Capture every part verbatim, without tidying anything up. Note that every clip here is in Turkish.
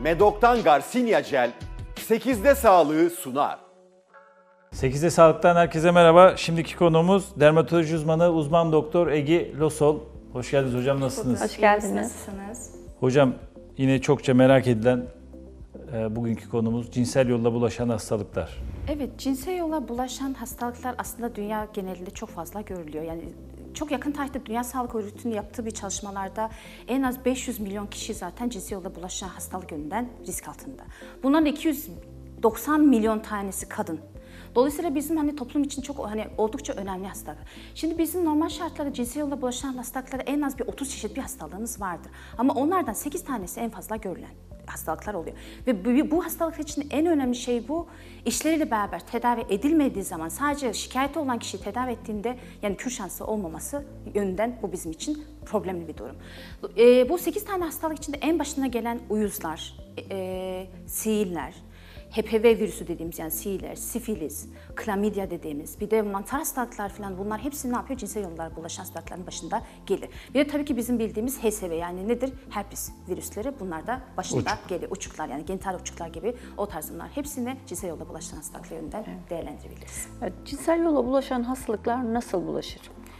Medok'tan Garcinia Gel sekizde sağlığı sunar. sekizde Sağlık'tan herkese merhaba. Şimdiki konuğumuz dermatoloji uzmanı uzman doktor Ege Losol. Hoş geldiniz hocam, nasılsınız? Hoş geldiniz. Nasılsınız? Hocam yine çokça merak edilen e, bugünkü konumuz cinsel yolla bulaşan hastalıklar. Evet, cinsel yolla bulaşan hastalıklar aslında dünya genelinde çok fazla görülüyor. Yani çok yakın tarihte Dünya Sağlık Örgütü'nün yaptığı bir çalışmalarda en az beş yüz milyon kişi zaten cinsel yolla bulaşan hastalık yönünden risk altında. Bunların iki yüz doksan milyon tanesi kadın. Dolayısıyla bizim hani toplum için çok hani oldukça önemli hastalık. Şimdi bizim normal şartlarda cinsel yolla bulaşan hastalıklarda en az bir otuz çeşit bir hastalığımız vardır. Ama onlardan sekiz tanesi en fazla görülen hastalıklar oluyor. Ve bu, bu hastalıklar için en önemli şey bu, işleriyle beraber tedavi edilmediği zaman sadece şikayeti olan kişiyi tedavi ettiğinde yani kür şansı olmaması yönünden bu bizim için problemli bir durum. E, bu sekiz tane hastalık içinde en başına gelen uyuzlar, e, siiller, H P V virüsü dediğimiz yani siiller, sifilis, klamidya dediğimiz, bir de mantar hastalıklar falan bunlar hepsi ne yapıyor? Cinsel yollara bulaşan hastalıkların başında gelir. Bir de tabii ki bizim bildiğimiz H S V yani nedir? Herpes virüsleri bunlar da başında Uçuk. gelir. Uçuklar yani genital uçuklar gibi o tarz bunlar. Hepsini cinsel yolla bulaşan hastalıklar yönünden evet. değerlendirebiliriz. Evet, cinsel yolla bulaşan hastalıklar nasıl bulaşır?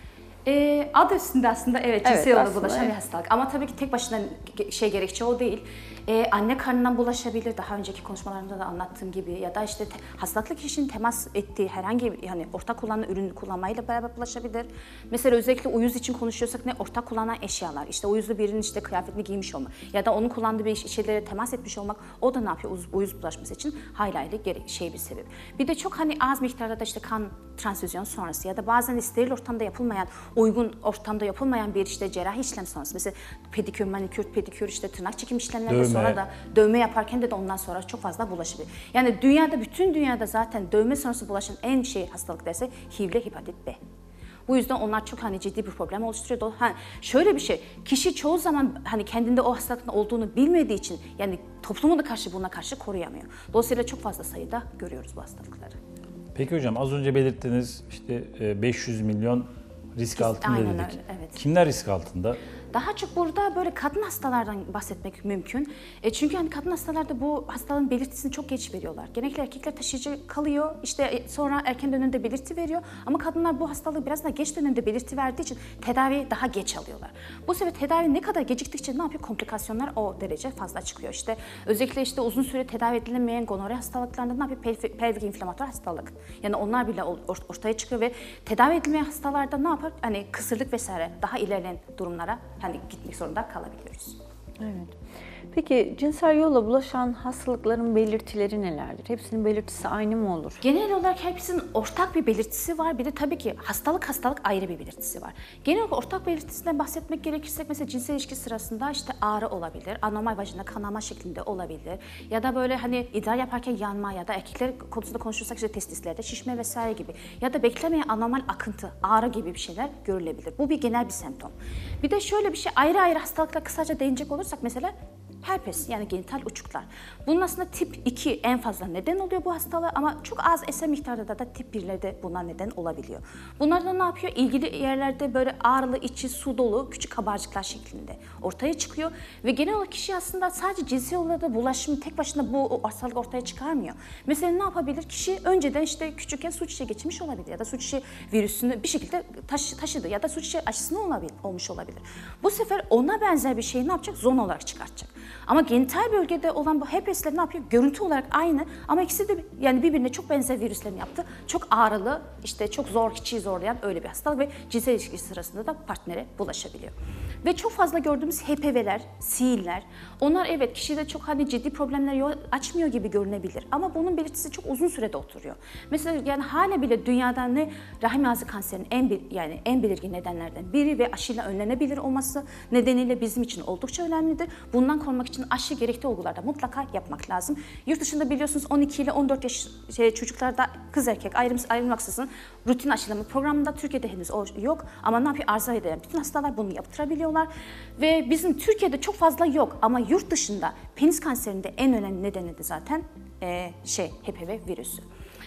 E, adı üstünde aslında evet cinsel Evet, yolla aslında, bulaşan evet. bir hastalık. Ama tabii ki tek başına şey gerekçe o değil. E, anne karnından bulaşabilir. Daha önceki konuşmalarımda da anlattığım gibi ya da işte te, hastalıklı kişinin temas ettiği herhangi bir yani ortak kullanılan ürünü kullanmayla beraber bulaşabilir. Mesela özellikle uyuz için konuşuyorsak ne ortak kullanılan eşyalar. İşte uyuzlu birinin işte kıyafetini giymiş olmak ya da onun kullandığı bir şeylere temas etmiş olmak o da ne yapıyor? Uyuz, uyuz bulaşması için hayli hayli gerek, şey bir sebep. Bir de çok hani az miktarda da işte kan transfüzyon sonrası ya da bazen steril ortamda yapılmayan, uygun ortamda yapılmayan bir işte cerrahi işlem sonrası. Mesela pedikür, manikür, pedikür işte tırnak çekim işlemlerinden sonra da dövme yaparken de, de ondan sonra çok fazla bulaşabilir. Yani dünyada, bütün dünyada zaten dövme sonrası bulaşan en şey hastalık derse H I V ile hepatit B. Bu yüzden onlar çok hani ciddi bir problem oluşturuyor. Ha, şöyle bir şey, kişi çoğu zaman hani kendinde o hastalıkın olduğunu bilmediği için yani toplumu da karşı buna karşı koruyamıyor. Dolayısıyla çok fazla sayıda görüyoruz bu hastalıkları. Peki hocam az önce belirttiniz işte beş yüz milyon risk Biz, altında aynen dedik. Öyle, evet. Kimler risk altında? Daha çok burada böyle kadın hastalardan bahsetmek mümkün. E çünkü hani kadın hastalarda bu hastalığın belirtisini çok geç veriyorlar. Genellikle erkekler taşıyıcı kalıyor, işte sonra erken dönemde belirti veriyor. Ama kadınlar bu hastalığı biraz daha geç dönemde belirti verdiği için tedaviyi daha geç alıyorlar. Bu sebeple tedavi ne kadar geciktikçe ne yapıyor? Komplikasyonlar o derece fazla çıkıyor. İşte özellikle işte uzun süre tedavi edilemeyen gonore hastalıklarında ne yapıyor? Pelvik, pelvik inflamatuar hastalık. Yani onlar bile ortaya çıkıyor ve tedavi edilmeyen hastalarda ne yapar? Hani kısırlık vesaire daha ilerleyen durumlara hani gitmek zorunda kalabiliyoruz. Evet. Peki cinsel yolla bulaşan hastalıkların belirtileri nelerdir? Hepsinin belirtisi aynı mı olur? Genel olarak hepsinin ortak bir belirtisi var. Bir de tabii ki hastalık hastalık ayrı bir belirtisi var. Genel olarak ortak belirtisinden bahsetmek gerekirse mesela cinsel ilişki sırasında işte ağrı olabilir, anormal vajina kanama şeklinde olabilir ya da böyle hani idrar yaparken yanma ya da erkekler konusunda konuşursak işte testislerde şişme vesaire gibi ya da beklemeyen anormal akıntı, ağrı gibi bir şeyler görülebilir. Bu bir genel bir semptom. Bir de şöyle bir şey ayrı ayrı hastalıklara kısaca değinecek olursak mesela herpes yani genital uçuklar. Bunun aslında tip iki en fazla neden oluyor bu hastalığı ama çok az eser miktarda da, da tip birlerde buna neden olabiliyor. Bunlar da ne yapıyor? İlgili yerlerde böyle ağrılı, içi su dolu küçük kabarcıklar şeklinde ortaya çıkıyor ve genel olarak kişi aslında sadece cinsel yollarda bulaşımı tek başına bu hastalık ortaya çıkarmıyor. Mesela ne yapabilir? Kişi önceden işte küçükken su çiçeği geçirmiş olabilir ya da su çiçeği virüsünü bir şekilde taşı, taşıdı ya da su çiçeği aşısını olabilir, olmuş olabilir. Bu sefer ona benzer bir şeyi ne yapacak? Zon olarak çıkartacak. Ama genital bölgede olan bu herpesler ne yapıyor? Görüntü olarak aynı ama ikisi de yani birbirine çok benzer virüslerin yaptığı çok ağrılı, işte çok zor, kişiyi zorlayan öyle bir hastalık ve cinsel ilişki sırasında da partnere bulaşabiliyor. Ve çok fazla gördüğümüz H P V'ler, siiller, onlar evet kişide çok hani ciddi problemler yol açmıyor gibi görünebilir ama bunun belirtisi çok uzun sürede oturuyor. Mesela yani hala bile dünyada ne rahim ağzı kanserinin en bir yani en belirgin nedenlerden biri ve aşıyla önlenebilir olması nedeniyle bizim için oldukça önemlidir. Bundan korunmak için aşı gerekli olgularda mutlaka yapmak lazım. Yurt dışında biliyorsunuz on iki ile on dört yaş şey, çocuklarda kız erkek ayrım, ayrılmaksızın rutin aşılama programında Türkiye'de henüz o yok ama ne yapıyor? Arzu eden bütün hastalar bunu yaptırabiliyorlar ve bizim Türkiye'de çok fazla yok ama yurt dışında penis kanserinde en önemli nedeni de zaten e, şey H P V virüsü.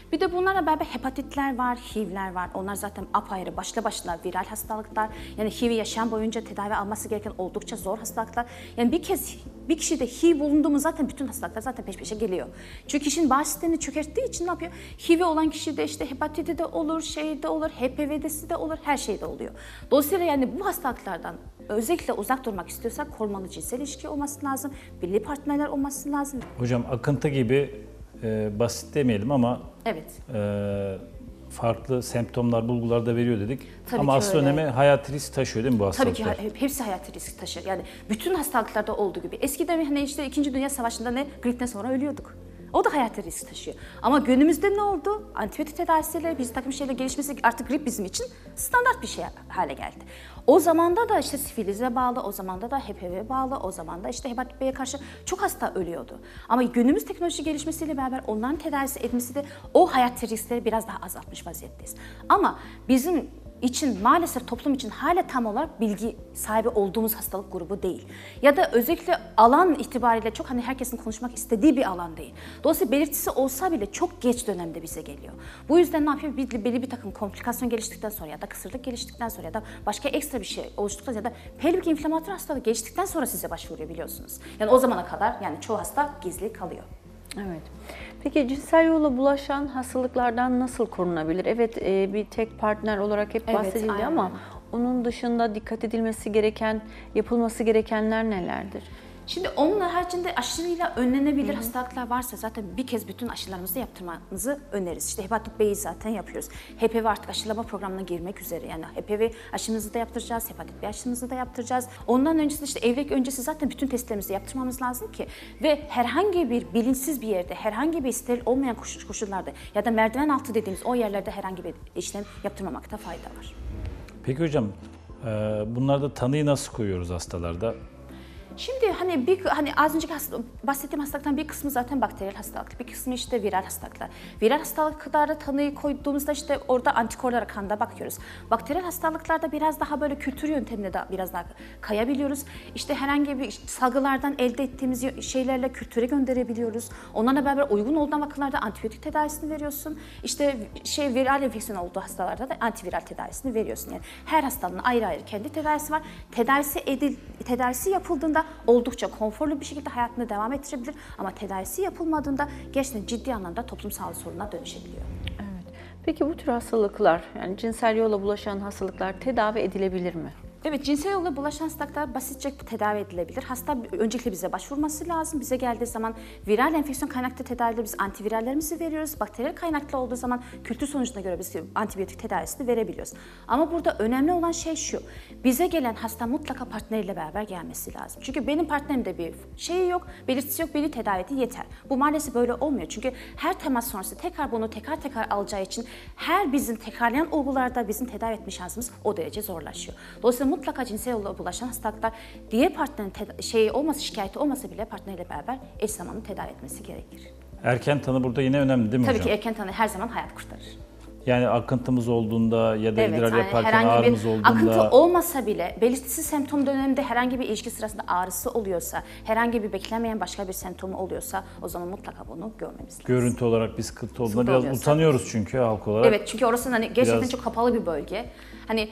Bir de bunlarla beraber hepatitler var, H I V'ler var. Onlar zaten apayrı, başlı başına viral hastalıklar. Yani H I V yaşam boyunca tedavi alması gereken oldukça zor hastalıklar. Yani bir kez bir kişide H I V bulundu mu zaten bütün hastalıklar zaten peş peşe geliyor. Çünkü kişinin bağış sistemini çökerttiği için ne yapıyor? H I V olan kişide işte hepatiti de olur, şey de olur, H P V'desi de olur, her şey de oluyor. Dolayısıyla yani bu hastalıklardan özellikle uzak durmak istiyorsak korumalı cinsel ilişki olması lazım, birlikte partnerler olması lazım. Hocam akıntı gibi e, basit demeyelim ama Evet. e, farklı semptomlar, bulgular da veriyor dedik. Tabii ama ki asıl öyle. önemi hayati risk taşıyor değil mi bu Tabii hastalıklar? ki he- hepsi hayati risk taşır. Yani bütün hastalıklarda olduğu gibi. Eskiden hani işte İkinci Dünya Savaşı'nda ne gripten sonra ölüyorduk. O da hayati risk taşıyor. Ama günümüzde ne oldu? Antibiyotik tedavisiyle bir takım şeyler gelişmesi artık grip bizim için standart bir şey hale geldi. O zamanda da işte sifilize bağlı, o zamanda da H P V'ye bağlı, o zaman da işte hepatit B'ye karşı çok hasta ölüyordu. Ama günümüz teknoloji gelişmesiyle beraber onların tedavisi etmesi de o hayati riskleri biraz daha azaltmış vaziyetteyiz. Ama bizim için maalesef toplum için hala tam olarak bilgi sahibi olduğumuz hastalık grubu değil. Ya da özellikle alan itibariyle çok hani herkesin konuşmak istediği bir alan değil. Dolayısıyla belirtisi olsa bile çok geç dönemde bize geliyor. Bu yüzden ne yapıyor? Belli, belli bir takım komplikasyon geliştikten sonra ya da kısırlık geliştikten sonra ya da başka ekstra bir şey oluştuktan ya da pelvik inflamatör hastalığı geliştikten sonra size başvuruyor biliyorsunuz. Yani o zamana kadar yani çoğu hasta gizli kalıyor. Evet. Peki cinsel yolla bulaşan hastalıklardan nasıl korunabilir? Evet, e, bir tek partner olarak hep Evet, bahsedildi aynen. ama onun dışında dikkat edilmesi gereken, yapılması gerekenler nelerdir? Şimdi onun haricinde aşıyla önlenebilir hastalıklar varsa zaten bir kez bütün aşılarımızı yaptırmanızı öneririz. İşte hepatit B'yi zaten yapıyoruz. H P V artık aşılama programına girmek üzere. Yani H P V aşımızı da yaptıracağız, hepatit B aşımızı da yaptıracağız. Ondan öncesinde işte evlilik öncesi zaten bütün testlerimizi yaptırmamız lazım ki ve herhangi bir bilinçsiz bir yerde, herhangi bir steril olmayan koşullarda ya da merdiven altı dediğimiz o yerlerde herhangi bir işlem yaptırmamakta fayda var. Peki hocam, e, bunlarda tanıyı nasıl koyuyoruz hastalarda? Şimdi hani bir hani az önceki hasta, bahsettiğim hastalıktan bir kısmı zaten bakteriyel hastalık, bir kısmı işte viral hastalıklar. Viral hastalıklarda tanıyı koyduğumuzda işte orada antikorlara kanda bakıyoruz. Bakteriyel hastalıklarda biraz daha böyle kültür yöntemine de biraz daha kayabiliyoruz. İşte herhangi bir salgılardan elde ettiğimiz şeylerle kültüre gönderebiliyoruz. Onlarla beraber uygun olduğu vakalarda antibiyotik tedavisini veriyorsun. İşte şey viral enfeksiyon olduğu hastalarda da antiviral tedavisini veriyorsun. Yani her hastalığın ayrı ayrı kendi tedavisi var. Tedavisi edil tedavisi yapıldığında oldukça konforlu bir şekilde hayatını devam ettirebilir ama tedavisi yapılmadığında gerçekten ciddi anlamda toplumsal soruna dönüşebiliyor. Evet. Peki bu tür hastalıklar, yani cinsel yolla bulaşan hastalıklar tedavi edilebilir mi? Evet, cinsel yolla bulaşan hastalıklar basitçe tedavi edilebilir. Hasta öncelikle bize başvurması lazım. Bize geldiği zaman viral enfeksiyon kaynaklı tedavide biz antivirallerimizi veriyoruz. Bakteriyel kaynaklı olduğu zaman kültür sonucuna göre biz antibiyotik tedavisini verebiliyoruz. Ama burada önemli olan şey şu. Bize gelen hasta mutlaka partneriyle beraber gelmesi lazım. Çünkü benim partnerimde bir şeyi yok, belirtisi yok, beni tedavi etti yeter. Bu maalesef böyle olmuyor. Çünkü her temas sonrası tekrar bunu tekrar tekrar alacağı için her bizim tekrarlayan olgularda bizim tedavi etme şansımız o derece zorlaşıyor. Dolayısıyla mutlaka cinsel yolla bulaşan hastalıklar diğer partnerin şeyi olmasa, şikayeti olmasa bile partneriyle beraber eş zamanlı tedavi etmesi gerekir. Erken tanı burada yine önemli değil mi Tabii hocam? ki erken tanı her zaman hayat kurtarır. Yani akıntımız olduğunda ya da idrar yani yaparken herhangi ağrımız bir olduğunda... akıntı olmasa bile belirtisiz semptom döneminde herhangi bir ilişki sırasında ağrısı oluyorsa, herhangi bir beklenmeyen başka bir semptomu oluyorsa o zaman mutlaka bunu görmemiz lazım. Görüntü olarak bir sıkıntı olduğunda Sıkıntı biraz oluyorsa. utanıyoruz çünkü halk olarak. Evet, çünkü orası hani gerçekten Biraz- çok kapalı bir bölge. Hani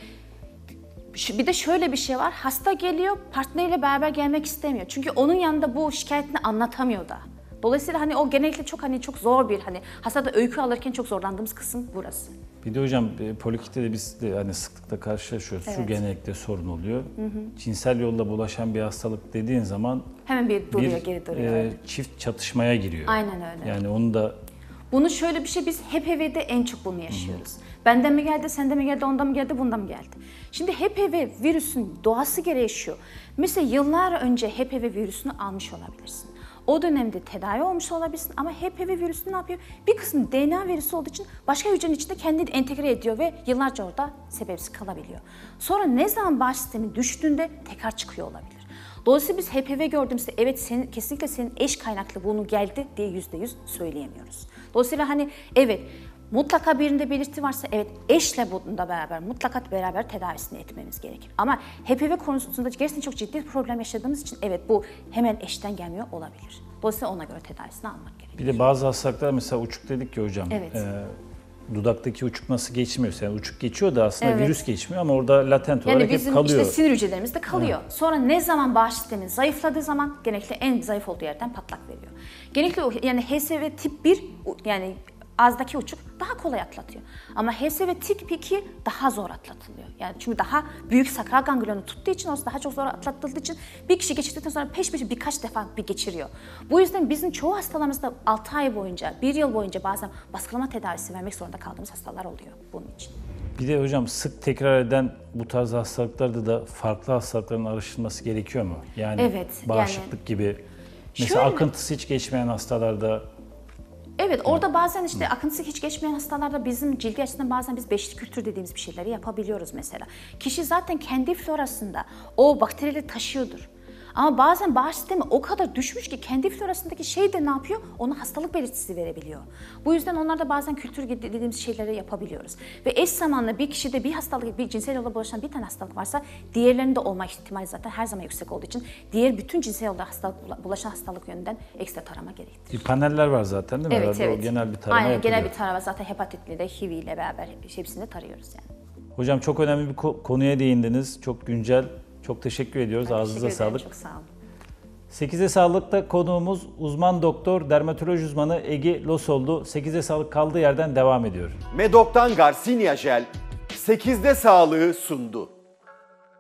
şu- bir de şöyle bir şey var. Hasta geliyor, partneriyle beraber gelmek istemiyor. Çünkü onun yanında bu şikayetini anlatamıyor da. Dolayısıyla hani o genellikle çok hani çok zor bir hani hastada öykü alırken çok zorlandığımız kısım burası. Bir de hocam e, poliklinikte de biz de hani sıklıkla karşılaşıyoruz. Şu Evet. genellikle sorun oluyor. Cinsel yolla bulaşan bir hastalık dediğin zaman Hemen bir duruyor, bir geri duruyor. e, evet. çift çatışmaya giriyor. Aynen öyle. Yani onu da Bunu şöyle bir şey biz H P V'de en çok bunu yaşıyoruz. Benden mi geldi, senden mi geldi, ondan mı geldi, bundan mı geldi? Şimdi H P V virüsün doğası gereği şu. Mesela yıllar önce H P V virüsünü almış olabilirsin. O dönemde tedavi olmuş olabilirsin ama H P V virüsü ne yapıyor? Bir kısmı D N A virüsü olduğu için başka hücrenin içinde kendini entegre ediyor ve yıllarca orada sebepsiz kalabiliyor. Sonra ne zaman bağış sistemi düştüğünde tekrar çıkıyor olabilir. Dolayısıyla biz H P V gördüğümüzde evet senin, kesinlikle senin eş kaynaklı bunu geldi diye yüzde yüz söyleyemiyoruz. Dolayısıyla hani evet Mutlaka birinde belirti varsa evet eşle bunda beraber mutlaka beraber tedavisini etmemiz gerekir. Ama H P V konusunda gerçekten çok ciddi bir problem yaşadığımız için evet bu hemen eşten gelmiyor olabilir. Dolayısıyla ona göre tedavisini almak gerekir. Bir de bazı hastalıklar mesela uçuk dedik ya hocam. Evet. E, dudaktaki uçuk nasıl geçmiyor? Yani uçuk geçiyor da aslında Evet. virüs geçmiyor ama orada latent olarak Yani hep bizim kalıyor. işte sinir hücrelerimizde kalıyor. Evet. Sonra ne zaman bağışıklık sistemi zayıfladığı zaman genellikle en zayıf olduğu yerden patlak veriyor. Genellikle o, yani H S V tip bir yani azdaki uçuk daha kolay atlatıyor. Ama H S V tip iki daha zor atlatılıyor. Yani çünkü daha büyük sakral ganglionu tuttuğu için, o daha çok zor atlatıldığı için bir kişi geçirdikten sonra peş peşe birkaç defa bir geçiriyor. Bu yüzden bizim çoğu hastalarımızda altı ay boyunca, bir yıl boyunca bazen baskılama tedavisi vermek zorunda kaldığımız hastalar oluyor bunun için. Bir de hocam sık tekrar eden bu tarz hastalıklarda da farklı hastalıkların araştırılması gerekiyor mu? Yani Evet, bağışıklık yani- gibi. Mesela Şöyle- akıntısı hiç geçmeyen hastalarda Evet, orada bazen işte akıntısı hiç geçmeyen hastalarda bizim cildi açısından bazen biz beşli kültür dediğimiz bir şeyleri yapabiliyoruz mesela. Kişi zaten kendi florasında o bakterileri taşıyordur. Ama bazen bağış sistemi o kadar düşmüş ki kendi florasındaki şey de ne yapıyor? Ona hastalık belirtisi verebiliyor. Bu yüzden onlarda bazen kültür dediğimiz şeyleri yapabiliyoruz. Ve eş zamanlı bir kişide bir hastalık, bir cinsel yolla bulaşan bir tane hastalık varsa diğerlerinin de olma ihtimali zaten her zaman yüksek olduğu için diğer bütün cinsel yolla hastalık, bulaşan hastalık yönünden ekstra tarama gerektir. bir paneller var zaten değil mi? Evet, Herhalde evet. O genel bir tarama Aynen, yapılıyor. genel bir tarama zaten hepatitle de H I V ile beraber hepsini de tarıyoruz yani. Hocam çok önemli bir ko- konuya değindiniz. Çok güncel. Çok teşekkür ediyoruz. Ben Ağzınıza teşekkür ederim, sağlık. çok sağ olun. sekize Sağlık'ta konuğumuz uzman doktor, dermatoloji uzmanı Ege Losol'du. sekize Sağlık kaldığı yerden devam ediyor. Medok'tan Garcinia Jel sekizde sağlığı sundu.